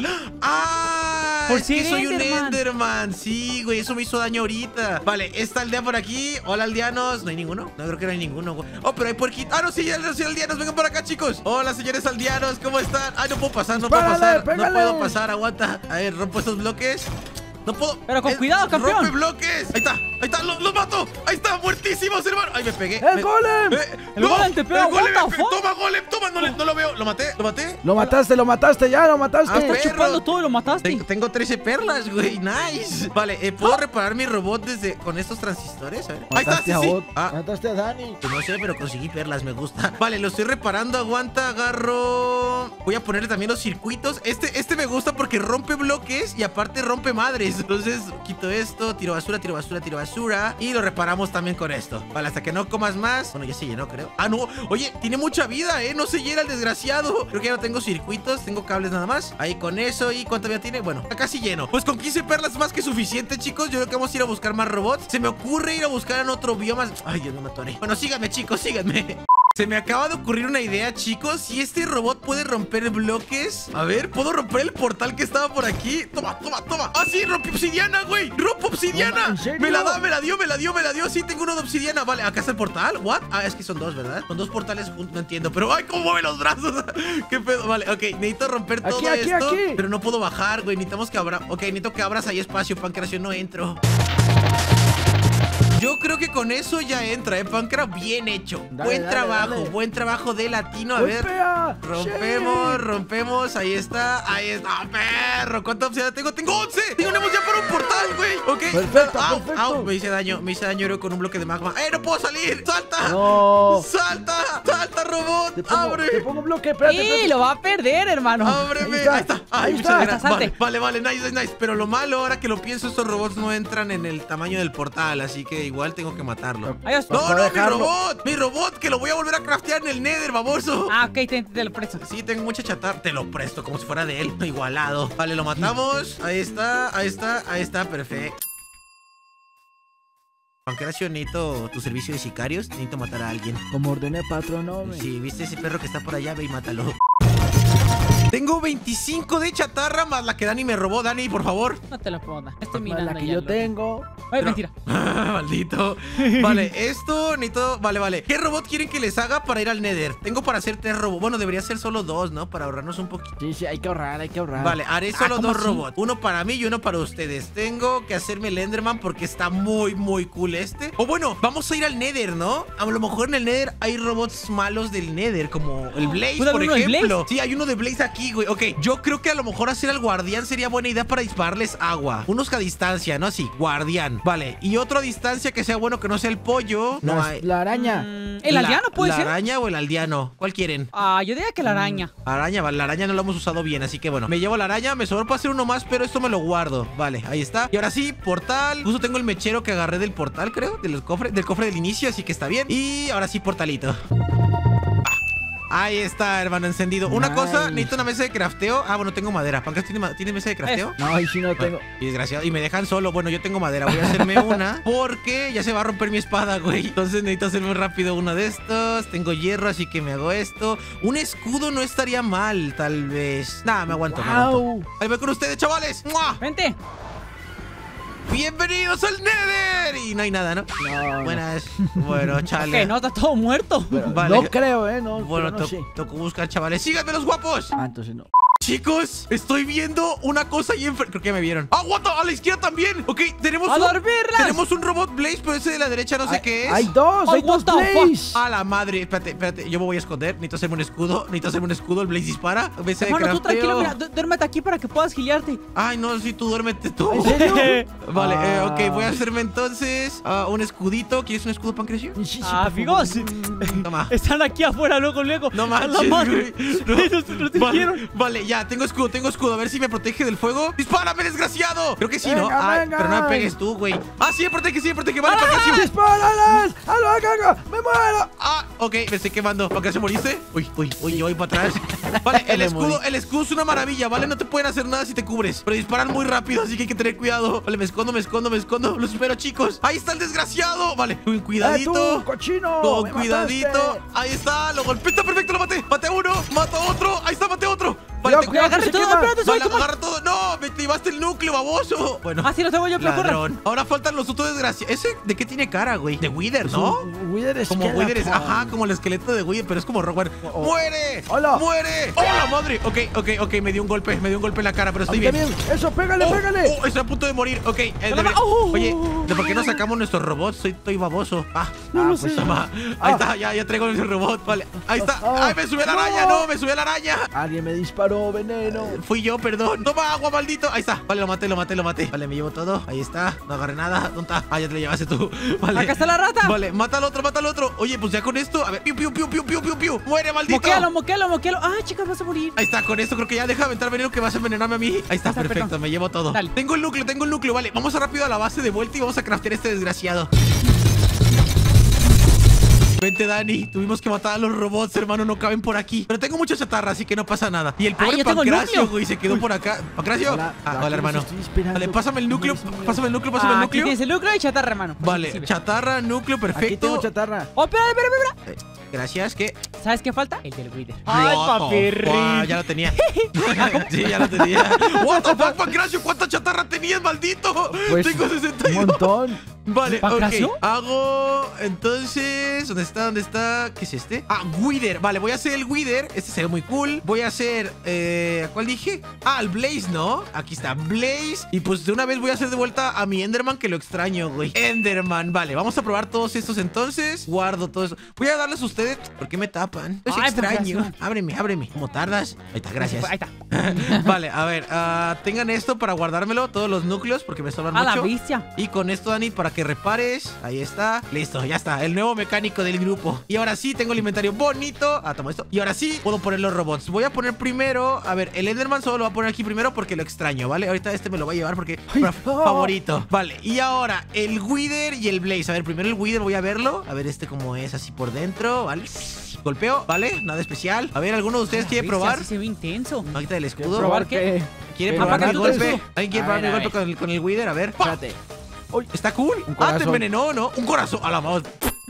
¡Ah! Por es si que era soy un Enderman. Enderman. Sí, güey, eso me hizo daño ahorita. Vale, esta aldea por aquí. Hola, aldeanos. ¿No hay ninguno? No, creo que no hay ninguno, güey. Oh, pero hay puerquitos. Ah, no, sí, ya- sí, aldeanos. Vengan por acá, chicos. Hola, señores aldeanos. ¿Cómo están? Ay, no puedo pasar, no puedo Pégale, pasar. pégale. No puedo pasar, aguanta. A ver, rompo estos bloques. No puedo. Pero con Eh, cuidado, campeón. ¡Rompe bloques! Ahí está, ahí está, los, los mato. Ahí está, muertísimos, hermano. Ay, me pegué. ¡El Me- golem! Eh, El golem te pega, el golem what me the pe- fuck? Toma, golem, toma, no, le- no lo veo. ¿Lo maté? ¿Lo maté? Lo mataste, lo mataste, ya lo mataste. Ah, Estás perro. chupando todo y lo mataste. Ten- tengo trece perlas, güey. Nice. Vale, eh, ¿puedo reparar mi robot desde con estos transistores? A ver. Ahí está, Mataste sí, a sí. Ot- Ah, Mataste a Dani. pues no sé, pero conseguí perlas, me gusta. Vale, lo estoy reparando, aguanta, agarro. Voy a ponerle también los circuitos. Este, este me gusta porque rompe bloques y aparte rompe madres. Entonces, quito esto, tiro basura, tiro basura, tiro basura. Y lo reparamos también con esto. Vale, hasta que no comas más. Bueno, ya se llenó, creo. Ah, no. Oye, tiene mucha vida, ¿eh? No se llena el desgraciado. Creo que ya no tengo circuitos, tengo cables nada más. Ahí con eso. ¿Y cuánto ya tiene? Bueno, casi lleno. Pues con quince perlas más que suficiente, chicos. Yo creo que vamos a ir a buscar más robots. Se me ocurre ir a buscar en otro bioma. Ay, Dios, no me atoré. Bueno, síganme, chicos, síganme. Se me acaba de ocurrir una idea, chicos. Si este robot puede romper bloques. A ver, ¿puedo romper el portal que estaba por aquí? Toma, toma, toma. ¡Ah, sí! ¡Rompe obsidiana, güey! ¡Rompe obsidiana! ¿En serio? Me la da, me la dio, me la dio, me la dio. Sí, tengo uno de obsidiana. Vale, acá está el portal. ¿What? Ah, es que son dos, ¿verdad? Son dos portales juntos, no entiendo. Pero, ¡ay, cómo mueve los brazos! ¡Qué pedo! Vale, ok, necesito romper Aquí, todo aquí, esto. aquí. Pero no puedo bajar, güey. Necesitamos que abra. Ok, necesito que abras ahí espacio, Pancracio. No entro. Yo creo que con eso ya entra, ¿eh, Pancraft? Bien hecho. Dale, buen dale, trabajo, dale. buen trabajo de latino. A ver. ¡Golpea! Rompemos, ¡Sí! rompemos, ahí está, ahí está, ¡ah, perro! ¿Cuánta obsidiana tengo? ¡Tengo once! ¡Tenemos ya para un portal, güey! ¿Ok? Perfecto, Au, perfecto. au, me hice daño, me hice daño héroe con un bloque de magma. ¡Eh, no puedo salir! ¡Salta! No. ¡Salta! ¡Salta, robot! Te pongo, ¡Abre! te pongo un bloque, espérate, ¡Y espérate. lo va a perder, hermano! ¡Ábreme! Ahí está, Ahí está. Ay, ahí muchas está. gracias. Salte. Vale, vale, vale, nice, nice. Pero lo malo, ahora que lo pienso, estos robots no entran en el tamaño del portal, así que igual tengo que matarlo. Adiós. ¡No, Para no, mi dejarlo. robot! ¡Mi robot! ¡Que lo voy a volver a craftear en el Nether, baboso! Ah, ok, te, te lo presto. Sí, tengo mucha chatarra. Te lo presto como si fuera de él. Igualado. Vale, lo matamos. Ahí está, ahí está, ahí está. Perfecto. Pancracio, necesito tu servicio de sicarios. Necesito matar a alguien. Como ordené, patrón, no, me. Si viste ese perro que está por allá, ve y mátalo. Tengo veinticinco de chatarra más la que Dani me robó. Dani, por favor. No te lo puedo dar. Estoy Más mirando la que ya yo lo- tengo. Ay, Pero- mentira. Maldito. Vale, esto necesito. Vale, vale. ¿Qué robot quieren que les haga para ir al Nether? Tengo para hacer tres robots. Bueno, debería ser solo dos, ¿no? Para ahorrarnos un poquito. Sí, sí, hay que ahorrar, hay que ahorrar. Vale, haré Ah, solo ¿cómo dos así? robots. Uno para mí y uno para ustedes. Tengo que hacerme el Enderman porque está muy, muy cool este. O bueno, vamos a ir al Nether, ¿no? A lo mejor en el Nether hay robots malos del Nether, como el Blaze, ¿Puede por haber uno de ejemplo. Blaze? Sí, hay uno de Blaze aquí, güey. Ok, yo creo que a lo mejor hacer al guardián sería buena idea para dispararles agua. Unos que a distancia, ¿no? Así, guardián. Vale, y otro a distancia que sea bueno, que no sea el pollo. No La, hay. la araña. Mm, ¿El La- aldeano puede ¿La ser? araña o el aldeano? ¿Cuál quieren? Ah, yo diría que la araña. Araña, vale, la araña no la hemos usado bien, así que bueno. Me llevo la araña, me sobró para hacer uno más, pero esto me lo guardo. Vale, ahí está. Y ahora sí, portal. Justo tengo el mechero que agarré del portal, creo. Del cofre, del cofre del inicio, así que está bien. Y ahora sí, portalito. Ahí está, hermano, encendido. Una Nice. cosa, necesito una mesa de crafteo. Ah, bueno, tengo madera. ¿Pancas tiene, ma- tiene mesa de crafteo? No, ahí sí no tengo. Y desgraciado. Y me dejan solo. Bueno, yo tengo madera. Voy a hacerme una. Porque ya se va a romper mi espada, güey. Entonces necesito hacerme rápido uno de estos. Tengo hierro, así que me hago esto. Un escudo no estaría mal, tal vez. Nada, me aguanto, me aguanto. Wow. Ahí voy con ustedes, chavales. ¡Mua! Vente. ¡Bienvenidos al Nether! Y no hay nada, ¿no? No, Buenas. Bueno, chale. Que no, está todo muerto. no. Vale. No creo, eh, no. Bueno, pero no to- sé. tocó buscar, chavales. ¡Síganme los guapos! Ah, entonces no. Chicos, estoy viendo una cosa ahí enfrente. Creo que me vieron. ¡Ah, what the- a la izquierda también! Ok, tenemos ¡A un, dormirlas! tenemos un robot Blaze, pero ese de la derecha no sé Hay- qué es. Hay dos, Ay, hay dos what the fuck. Blaze. A la madre, espérate, espérate, yo me voy a esconder. Necesito hacerme un escudo, necesito hacerme un escudo. El Blaze dispara. Mesa de Hermano, tú crafteo. tranquilo, mira, du- duérmete aquí para que puedas giliarte. Ay, no, sí, tú duérmete tú. ¿En serio? Vale, eh, Ah. ok, voy a hacerme entonces ah, un escudito. ¿Quieres un escudo, Pancracio? Sí, sí, Ah, por favor. amigos. Toma. Están aquí afuera, luego, luego. No A la manches, madre. güey. No. Nos- nos Vale, dirigieron. vale, ya, tengo escudo, tengo escudo. A ver si me protege del fuego. ¡Dispárame, desgraciado! Creo que sí, ¿no? Venga, Ay, venga. pero no me pegues tú, güey. Ah, sí, me protege, sí, me protege. Vale, Pancracio. ¡Dispárales! ¡A la caga! ¡Me muero! Ah, ok, me estoy quemando. ¿Pancracio moriste? Uy, uy, uy, yo voy para atrás. Vale, el Me escudo, morí. el escudo es una maravilla, ¿vale? No te pueden hacer nada si te cubres. Pero disparan muy rápido, así que hay que tener cuidado. Vale, me escondo, me escondo, me escondo. Los espero, chicos. Ahí está el desgraciado. Vale, con ¡Eh, cuidadito. tú, cochino! Con ¡Me cuidadito. mataste! Ahí está, lo golpeé. Está perfecto, lo maté. Maté a uno, mato a otro. Ahí está, maté a otro. Vale, Cuidado, te- cuidado, agarre que se todo, quema. espérate, soy Vale, como- agarra todo. No, me llevaste el núcleo, baboso. Bueno. Ah, sí, lo tengo yo, pero corre. Ladrón. Ahora faltan los otros desgraciados. ¿Ese de qué tiene cara, güey? De Wither, Es ¿no? un Wither Como skeleton. Wither es, ajá, como el esqueleto de Wither, pero es como Rogue. Oh. ¡Muere! Hola. ¡Muere! ¡Hola, madre! Ok, ok, ok, me dio un golpe, me dio un golpe en la cara, pero A estoy mí bien. también. ¡Eso, pégale, Oh, pégale! oh, estoy a punto de morir. Ok, eh, Pero debería- no- oh. oye, ¿de por qué no sacamos nuestros robots? Soy, estoy baboso. Ah, No ah, lo pues sé. toma. Ahí Ah. está, ya, ya traigo mi robot. Vale, ahí está. Ah. ¡Ay, me subió la No. araña! ¡No, me subió la araña! Alguien me disparó, veneno. Fui yo, perdón. Toma agua, maldito. Ahí está. Vale, lo maté, lo maté, lo maté. Vale, me llevo todo. Ahí está. No agarré nada. ¿Dónde está? Ah, ya te lo llevaste tú. Vale. Acá está la rata. Vale, mata al otro, mata al otro. Oye, pues ya con esto. A ver, piu, piu, piu, piu, piu, piu, piu. Muere, maldito. Moquealo, moquealo, moquealo. Ah, chicas, vas a morir. Ahí está, con esto creo que ya deja de aventar veneno que vas a envenenarme a mí. Ahí está, Está, perfecto, perdón. me llevo todo. Dale. Tengo el núcleo, tengo el núcleo. Vale, vamos a rápido a la base de vuelta y vamos a craftear este desgraciado. Vente, Dani. Tuvimos que matar a los robots, hermano. No caben por aquí. Pero tengo mucha chatarra, así que no pasa nada. Y el Ah, pobre yo tengo el Pancracio, núcleo. güey, se quedó por acá. ¿Pancracio? Hola, Ah, aquí hola, los hermano. estoy esperando. Vale, pásame el núcleo. Dios mío. Pásame el núcleo, pásame el Ah, aquí núcleo. tienes el núcleo y chatarra, hermano. Vale, Sí, ve. chatarra, núcleo, Aquí tengo perfecto. chatarra. Oh, espera, espera, espera. Eh, Gracias, ¿qué? ¿Sabes qué falta? El del Wither. What the fuck, ya lo tenía. Sí, ya lo tenía. What the fuck, Pancracio, ¿cuánta chatarra tenías, maldito? Pues, Tengo sesenta y un dos. montón. Vale, ¿Pancracio? ok. Hago, entonces, ¿dónde está? ¿Dónde está? ¿Qué es este? Ah, Wither. Vale, voy a hacer el Wither. Este se ve muy cool. Voy a hacer, eh, ¿cuál dije? Ah, el Blaze, ¿no? Aquí está, Blaze. Y pues de una vez voy a hacer de vuelta a mi Enderman, que lo extraño, güey. Enderman, vale, vamos a probar todos estos entonces. Guardo todo eso. Voy a darles a ustedes. ¿Por qué me tapan? Es Ay, extraño. Pancracio. Ábreme, ábreme. ¿Cómo tardas? Ahí está, gracias. Ahí está. Vale, a ver, uh, tengan esto para guardármelo, todos los núcleos, porque me sobran A la mucho. bestia. Y con esto, Dani, para que repares. Ahí está, listo, ya está, el nuevo mecánico del grupo. Y ahora sí, tengo el inventario bonito. Ah, toma esto. Y ahora sí, puedo poner los robots. Voy a poner primero, a ver, el Enderman solo lo voy a poner aquí primero porque lo extraño, ¿vale? Ahorita este me lo voy a llevar porque Ay, fa- no. favorito. Vale, y ahora el Wither y el Blaze. A ver, primero el Wither, voy a verlo. A ver este cómo es así por dentro, ¿vale? Golpeo, ¿vale? Nada especial. A ver, ¿alguno de ustedes La quiere bestia, probar? sí se ve intenso. Ahorita el escudo. ¿Probar qué? ¿Quiere Eh, probar mi apaga tu golpe? escudo. ¿Alguien quiere A probar mi ver, a golpe ver. con el, con el Wither? A ver. ¡Pa! Espérate. ¿Está cool? Un Ah, te corazón. envenenó, ¿no? Un corazón. A la madre.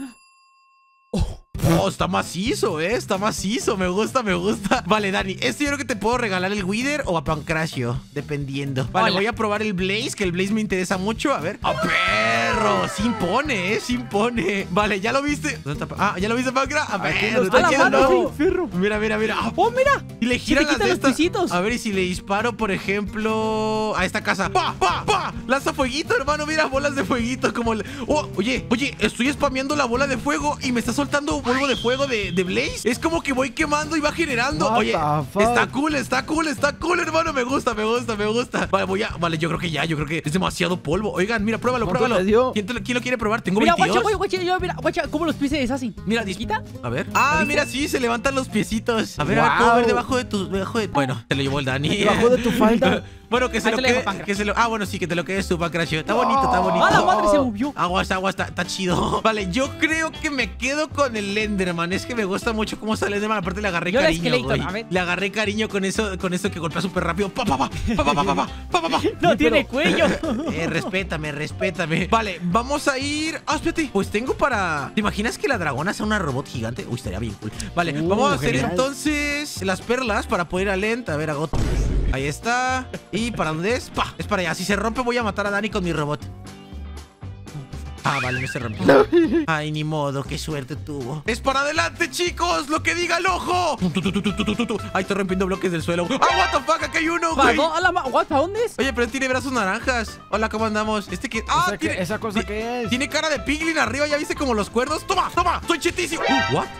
Oh, está macizo, eh. Está macizo. Me gusta, me gusta. Vale, Dani, este yo creo que te puedo regalar el Wither o a Pancracio, dependiendo. Vale, Hola. voy a probar el Blaze, que el Blaze me interesa mucho. A ver. ¡Ah, perro! Sí impone, eh. Sí impone. Vale, ¿ya lo viste? ¿Dónde está? Ah, ¿ya lo viste, Pancra? A ver, Aquí lo lo está a la estoy mano, haciendo. viendo. Ferro. Mira, mira, mira. Ah, ¡Oh, mira! y le Y giran le las quitan de los estas. pisitos. A ver, y si le disparo, por ejemplo, a esta casa. ¡Pa! ¡Pa! ¡Pa! Lanza fueguito, hermano. Mira, bolas de fueguito. Como el... oh, oye, oye, estoy spameando la bola de fuego y me está soltando polvo de fuego de, de Blaze. Es como que voy quemando y va generando. What Oye, the fuck? está cool, está cool, está cool, hermano. Me gusta, me gusta, me gusta. Vale, voy a. Vale, yo creo que ya, yo creo que es demasiado polvo. Oigan, mira, pruébalo, ¿Cuánto pruébalo. te dio? ¿Quién, te lo, quién lo quiere probar? Tengo Mira, veintidós. guacha, guacha, yo, mira, guacha, cómo los pies se deshacen. Mira, dis- ¿Quita? A ver. Ah, mira, sí, se levantan los piecitos. A ver, a ver, Wow. puedo ver debajo de tu. Debajo de... Bueno, te lo llevó el Dani. Debajo de tu falda. Bueno, que se Ahí lo te lo dejo, quede. Pancra. Que se lo... Ah, bueno, sí, que te lo quedes tú, Pancracio. Está bonito, está bonito. ¡Ah, la madre se movió! Aguas, aguas, está, está chido. Vale, yo creo que me quedo con el Enderman. Es que me gusta mucho cómo está el Enderman. Aparte le agarré Yo el cariño, Skeleton, güey. a ver. Le agarré cariño con eso, con eso que golpea súper rápido. Pa, pa, pa, pa, pa, pa, pa, pa, pa, pa, pa. No Sí, tiene pero- cuello. Eh, respétame, respétame. Vale, vamos a ir. Ah, espérate. Pues tengo para. ¿Te imaginas que la dragona sea una robot gigante? Uy, estaría bien cool. Vale, Uh, vamos a hacer genial. entonces las perlas para poder ir a Lent. A ver, hago. Ahí está. ¿Y para dónde es? ¡Pah! Es para allá. Si se rompe, voy a matar a Dani con mi robot. Ah, vale, no se rompió. Ay, ni modo, qué suerte tuvo. ¡Es para adelante, chicos! ¡Lo que diga el ojo! Tu, tu, tu, tu, tu, tu, tu, tu. Ay, estoy rompiendo bloques del suelo. ¡Ah, what the fuck! ¡Aquí hay uno, ¿Para güey! dó- a la ma- what, ¿para dónde es? Oye, pero él tiene brazos naranjas. Hola, ¿cómo andamos? Este que... ¡Ah! ¿Esa, qué- tiene... ¿Esa cosa ti- qué es? Tiene cara de piglin arriba, ¿ya viste como los cuernos? ¡Toma, toma! ¡Estoy chetísimo! Uh, ¿what?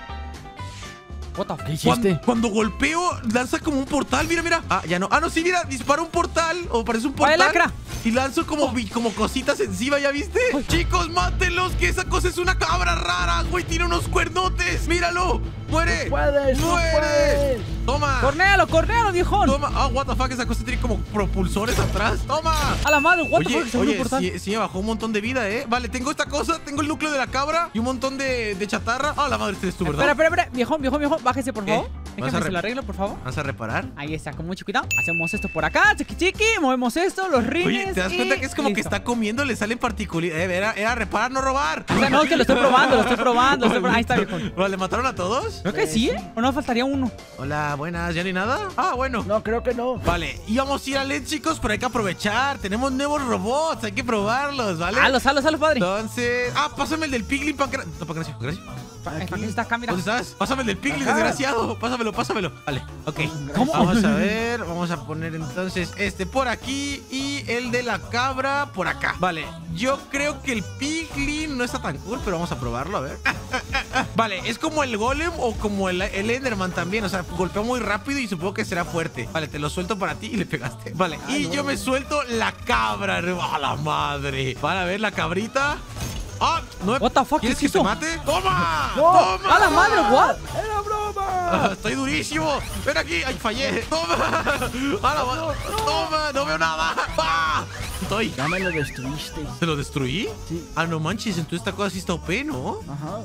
What the ¿Qué fuck? hiciste? Cuando, cuando golpeo, lanza como un portal. Mira, mira. Ah, ya no. Ah, no, sí, mira. Dispara un portal. O parece un ¡Vale, portal. lacra! Y lanzo como, vi- como cositas encima, ¿ya viste? Ay. Chicos, mátenlos, que esa cosa es una cabra rara, güey. Tiene unos cuernotes. Míralo. ¡Muere! ¡No puedes! ¡No ¡Muere! puedes! ¡Toma! ¡Cornéalo, cornéalo, viejón! ¡Toma! Ah, what the fuck, esa cosa tiene como propulsores atrás. ¡Toma! A la madre, what the Oye, fuck, se abrió un oye, portal. sí, sí me bajó un montón de vida, ¿eh? Vale, tengo esta cosa, tengo el núcleo de la cabra y un montón de, de chatarra. Ah, la madre, este es tú, ¿verdad? Espera, espera, espera, viejón, viejón, viejón, bájese, por ¿Qué? favor. ¿Vas a Déjame re- se lo arreglo, por favor. ¿Vas a reparar? Ahí está, con mucho cuidado. Hacemos esto por acá, chiqui chiqui, movemos esto, los rines. Oye, ¿te das y cuenta que es como que listo. está comiendo? Le salen particulares. Eh, era, era reparar, no robar. O sea, no, que lo estoy probando, lo estoy probando, lo estoy probando. Ahí está, viejón. Vale, ¿mataron a todos? Creo que sí, ¿eh? O no faltaría uno. Hola, buenas. ¿Ya ni nada? Ah, bueno. No, creo que no. Vale, íbamos a ir a L E D, chicos, pero hay que aprovechar. Tenemos nuevos robots, hay que probarlos, ¿vale? Halo, halo, halo, padre. Entonces... Ah, pásame el del Piglin, Pancra... No, Pancracio, gracias. Ay, ¿para qué está acá, mira? ¿Dónde estás? Pásame el del Piglin, Acá. desgraciado. Pásamelo, pásamelo. Vale, ok. ¿Cómo? Vamos a ver, vamos a poner entonces este por aquí y el de la cabra por acá. Vale, yo creo que el Piglin no está tan cool, pero vamos a probarlo, a ver. Vale, es como el Golem o como el, el Enderman también. O sea, golpea muy rápido y supongo que será fuerte. Vale, te lo suelto para ti y le pegaste. Vale, Ay, y no. yo me suelto la cabra. ¡A la madre! Van a ver la cabrita. ¡Ah! No me... What the fuck, ¿Quieres ¿qué que es te eso? mate? ¡Toma! No. ¡Toma! ¡A la madre, what! ¡Era broma! Ah, estoy durísimo. Ven aquí. Ay, fallé. Toma. A la ma- Toma. No veo nada. ¡Ah! Estoy. Ya me lo destruiste. ¿Te lo destruí? Sí. Ah, no manches. Entonces esta cosa sí está O P, ¿no? Ajá.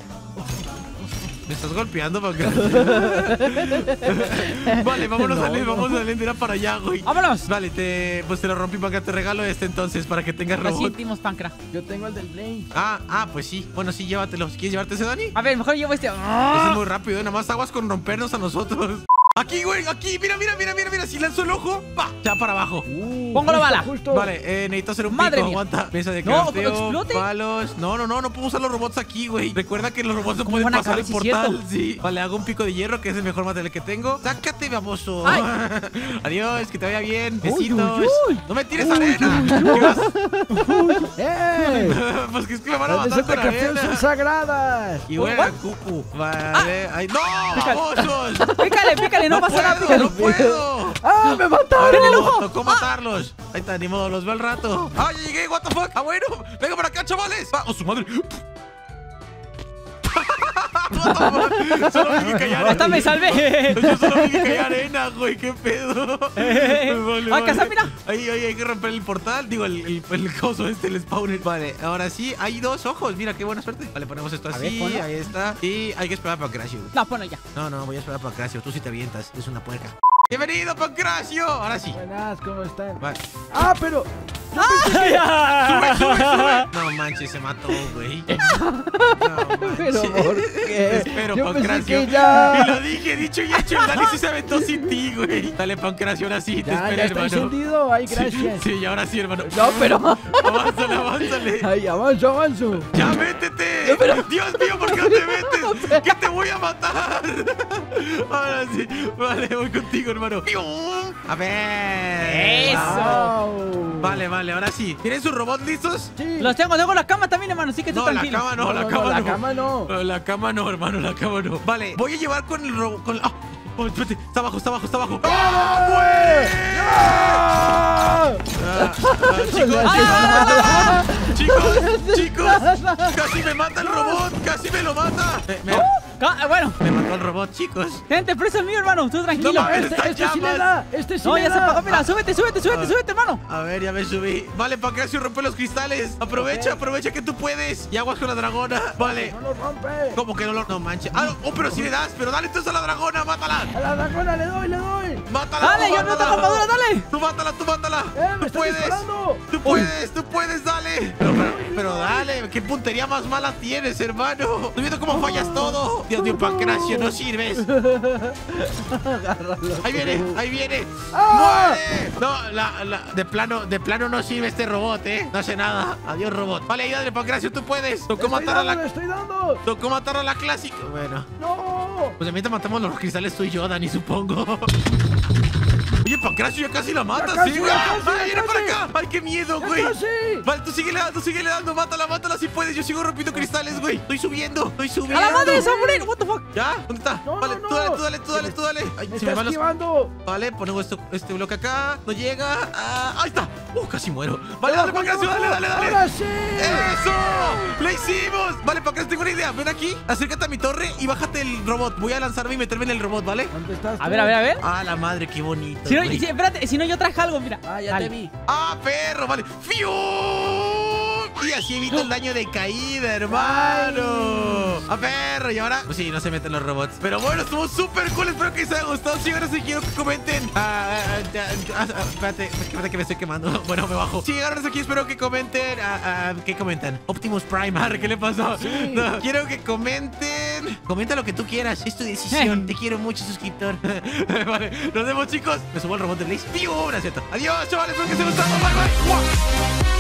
Me estás golpeando para que... Vale, vámonos No, a Lend, no. vamos a Lend, era para allá, güey. ¡Vámonos! Vale, te, pues te lo rompí para que te regalo este entonces, para que tengas Lo robot. sentimos, Pancra. Yo tengo el del Blaze. Ah, ah, pues sí. Bueno, sí, llévatelo. ¿Quieres llevarte ese, Dani? A ver, mejor llevo este. Ese es muy rápido, ¿eh? Nada más aguas con rompernos a nosotros. Aquí, güey, aquí, mira, mira, mira, mira, mira. Si lanzo el ojo, pa, ya para abajo. Uh, Pongo la justo, bala. justo. Vale, eh, necesito hacer un Madre pico, mía. aguanta. Mesa de No, crafteo, explote. palos. No, no, no, no puedo usar los robots aquí, güey. Recuerda que los robots no ¿Cómo pueden van a pasar caber, el si es portal. cierto? Sí. Vale, hago un pico de hierro, que es el mejor material que tengo. Sácate, baboso. Ay. Adiós, que te vaya bien. Uy, Besitos. uy, uy. No me tires Uy, arena. uy, ¿Qué vas? ¡Eh! Pues que es que me van a Las matar recetas con de café son arena. sagradas. Y Uy, bueno, what? cucu. Vale. Ay, no, babosos. Pícale, pícale, no, pasa nada, puedo, pícale. no puedo. ¡Ah, me mataron! ¡Ven el ojo! Tocó matarlos. Ahí está, ni modo, los veo al rato. ¡Ah, ya llegué! ¿What the fuck? ¡Ah, bueno! ¡Venga para acá, chavales! ¡Ah, oh, su madre! Solo vi que caía Hasta me arena. salvé. Yo solo vi que caía arena, güey. ¿Qué pedo? Vale, Acá está, vale. mira. Ahí, ahí hay que romper el portal. Digo, el, el, el coso este, el spawner. Vale, ahora sí, hay dos ojos. Mira, qué buena suerte. Vale, ponemos esto A así. ver, ponlo. Ahí está. Y hay que esperar para Pancracio. No, ponlo ya. No, no, voy a esperar para Pancracio. Tú sí te avientas. Es una puerca. ¡Bienvenido, Pancracio! Ahora sí. Buenas, ¿cómo están? Vale. ¡Ah, pero! ¡Sube, sube, sube! No manches, se mató, güey. No manches. ¿Pero por qué? Espero, Yo pensé Pancracio. que ya... Y lo dije, dicho y hecho. El Dani sí se aventó sin ti, güey. Dale, Pancracio, ahora sí. Te Ya, espero, ya está hermano. encendido. Ay, gracias. Sí, y ahora sí, hermano. No, pero... Avánzale, avánzale. Ay, avanzo, avanzo. ¡Ya métete! No, pero- ¡Dios mío, ¿por qué no te metes? ¡Que te voy a matar! Ahora sí. Vale, voy contigo, hermano. ¡Pium! A ver. Eso. Wow. Vale, vale, ahora sí. ¿Tienen sus robots listos? Sí. Los tengo, tengo la cama también, hermano, así que tú No, la tranquilo. cama no, No, la no, cama no, no. la cama no. No, la cama no, hermano, la cama no. Vale, voy a llevar con el robot. Con... ¡Ah! Oh, espérate, está abajo, está abajo, está abajo. ¡Ah, güey! ¡Ah! Ah, ah, chicos, Ah. chicos, chicos, casi me mata el robot, casi me lo mata. Eh, me, Ca- Bueno, me mató el robot, chicos. gente, preso el mío, hermano, tú tranquilo. No mames. Este, Está este sí le llamas. da. Este sí No, le ya se da. apagó, mira, súbete, súbete, súbete, Ah. súbete, hermano. A ver, ya me subí. Vale, Pancracio, rompe los cristales. Aprovecha, Ok. aprovecha que tú puedes. Y aguas con la dragona. Vale. No lo rompe. ¿Cómo que no lo.? No manches. Ah, no. Oh, pero si le das. Pero dale entonces a la dragona. Mátala. A la dragona le doy, le doy. Mátala. Dale, tú yo no mátala. tengo armadura, dale. Tú mátala, tú mátala. Eh, me tú está puedes. disparando. Tú puedes, tú puedes, dale. Pero, pero, pero dale. ¿Qué puntería más mala tienes, hermano? Estoy viendo cómo fallas todo. Dios mío, Pancracio, no sirves. Ahí viene, ahí viene. ¡Ah! ¡Muere! No, la, la, de plano, de plano no sirve este robot, ¿eh? No hace nada. Adiós, robot. Vale, ayúdale, Pancracio, tú puedes. Tocó Estoy matar a dando, le la. estoy dando. Tocó matar a la clásica. Bueno. No. Pues mientras matamos los cristales tú y yo, Dani, supongo. Oye, Pancracio, ya casi la matas, casi, ¿sí, güey? ya casi, ¡Ay, ya viene para casi. acá! ¡Ay, qué miedo, Ya güey! casi. Vale, tú síguele dando, síguele dando. Mátala, mátala si puedes. Yo sigo rompiendo cristales, güey. Estoy subiendo, estoy subiendo. A la madre de Samuel, what the fuck. ¿Ya? ¿Dónde está? No, vale, no, tú dale, no. tú dale, tú dale, tú dale. Ay, Me se me está van los... esquivando. Vale, ponemos esto, este bloque acá. No llega. Ah, ahí está. Uh, casi muero. Vale, dale, Abajo, Pancracio, dale, abajo. dale, dale. Ahora sí. ¡Eso! ¡Lo hicimos! Vale, Pancracio, tengo una idea. Ven aquí, acércate a mi torre y bájate el robot. Voy a lanzarme y meterme en el robot, ¿vale? ¿Dónde estás A tú? ver, a ver, a ver. Ah, la madre, qué bonito. Si no, güey. si- espérate, si no yo traje algo, mira. Ah, ya Dale. te vi. ¡Ah, perro! Vale. ¡Fiu! Y así evito el daño de caída, hermano. ¡Ah, perro! Y ahora, pues sí, no se meten los robots. Pero bueno, estuvo súper cool. Espero que les haya gustado. Sí, ahora sí quiero que comenten. Ah, ah, ah, ah, ah, espérate, espérate que me estoy quemando. Bueno, me bajo. Sí, ahora sí aquí espero que comenten. Ah, ah, ¿qué comentan? Optimus Prime, arre, ¿qué le pasó? Sí. No, quiero que comenten. Comenta lo que tú quieras. Es tu decisión. Te quiero mucho, suscriptor. Vale, nos vemos, chicos. Me subo al robot de Blaze. ¡Piu! Una cierta. Adiós, chavales. Espero que se gustado. Bye, bye. ¡Mua!